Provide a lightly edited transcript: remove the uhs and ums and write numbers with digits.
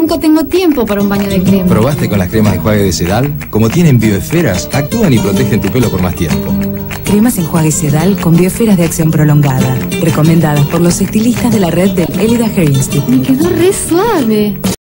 nunca tengo tiempo para un baño de crema. ¿Probaste con las cremas de enjuague de Sedal? Como tienen bioesferas, actúan y protegen tu pelo por más tiempo. Cremas enjuague Sedal con bioesferas de acción prolongada. Recomendadas por los estilistas de la red del Elida Hair Institute. Me quedó re suave.